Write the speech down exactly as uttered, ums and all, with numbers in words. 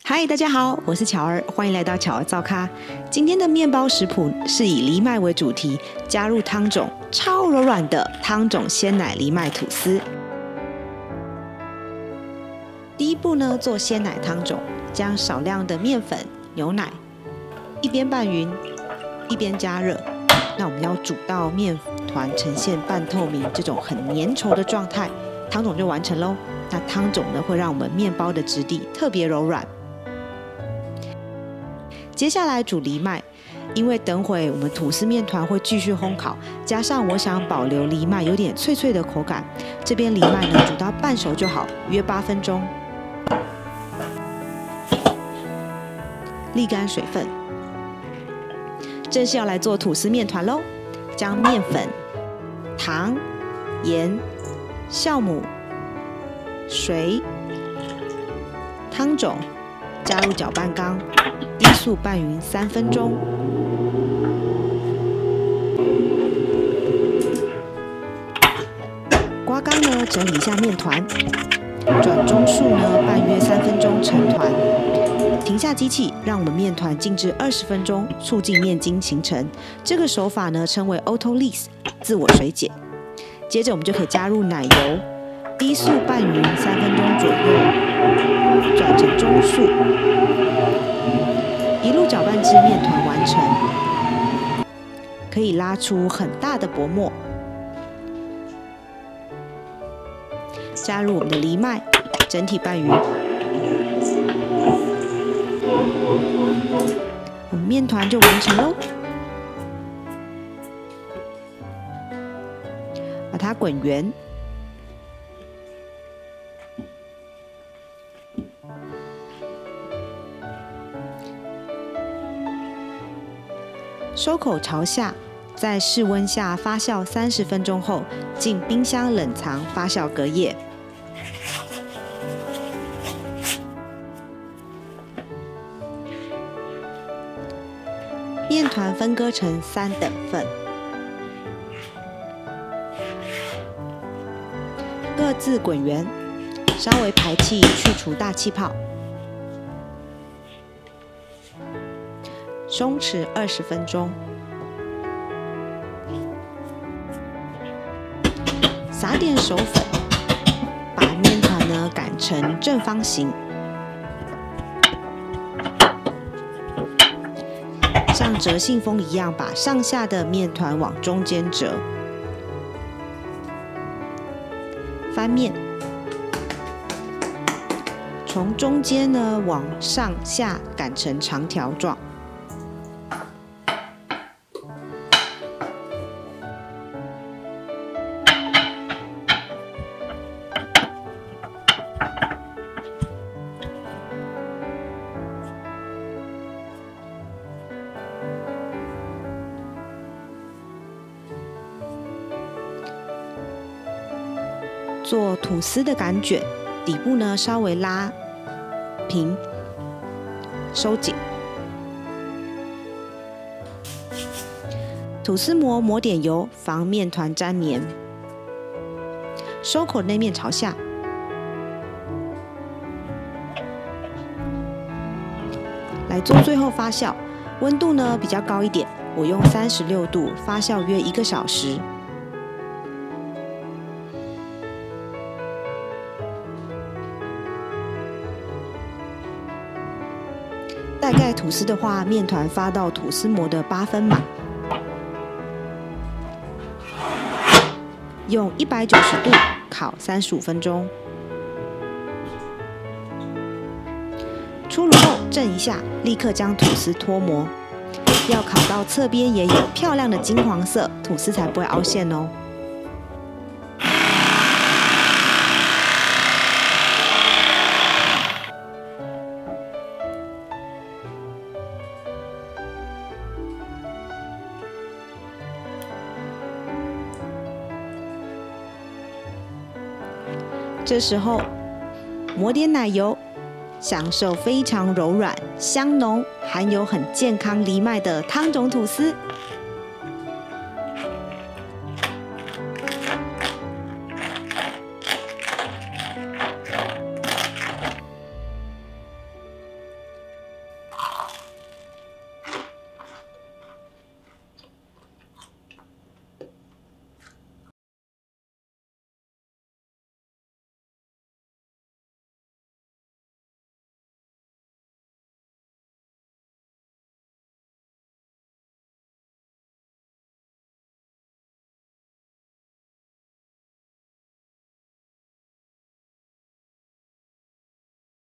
嗨，大家好，我是巧儿，欢迎来到巧儿造咖。今天的面包食谱是以藜麦为主题，加入汤种，超柔软的汤种鲜奶藜麦吐司。第一步呢，做鲜奶汤种，将少量的面粉、牛奶一边拌匀，一边加热。那我们要煮到面团呈现半透明这种很粘稠的状态，汤种就完成喽。那汤种呢，会让我们面包的质地特别柔软。接下来煮藜麦，因为等会我们吐司面团会继续烘烤，加上我想保留藜麦有点脆脆的口感，这边藜麦呢煮到半熟就好，约八分钟。沥干水分，正式要来做吐司面团喽。将面粉、糖、盐、酵母、水、汤种加入搅拌缸，低速拌匀三分钟。刮缸呢，整理一下面团，转中速呢拌约三分钟成团。停下机器，让我们面团静置二十分钟，促进面筋形成。这个手法呢称为 Auto-Lease 自我水解。接着我们就可以加入奶油，低速拌匀三分钟左右，转成中速，一路搅拌至面团完成，可以拉出很大的薄膜。加入我们的藜麦，整体拌匀。我们面团就完成喽，把它滚圆。收口朝下，在室温下发酵三十分钟后，进冰箱冷藏发酵隔夜。面团分割成三等份，各自滚圆，稍微排气去除大气泡。松弛二十分钟，撒点手粉，把面团呢擀成正方形。像折信封一样，把上下的面团往中间折，翻面，从中间呢往上下擀成长条状。做吐司的擀卷，底部呢稍微拉平，收紧。吐司膜抹点油，防面团粘黏。收口内面朝下。来做最后发酵，温度呢比较高一点，我用三十六度发酵约一个小时。带盖吐司的话，面团发到吐司膜的八分满。用一百九十度烤三十五分钟。出炉后震一下，立刻将吐司脱模。要烤到侧边也有漂亮的金黄色，吐司才不会凹陷哦。这时候抹点奶油，享受非常柔软、香浓、含有很健康藜麦的汤种吐司。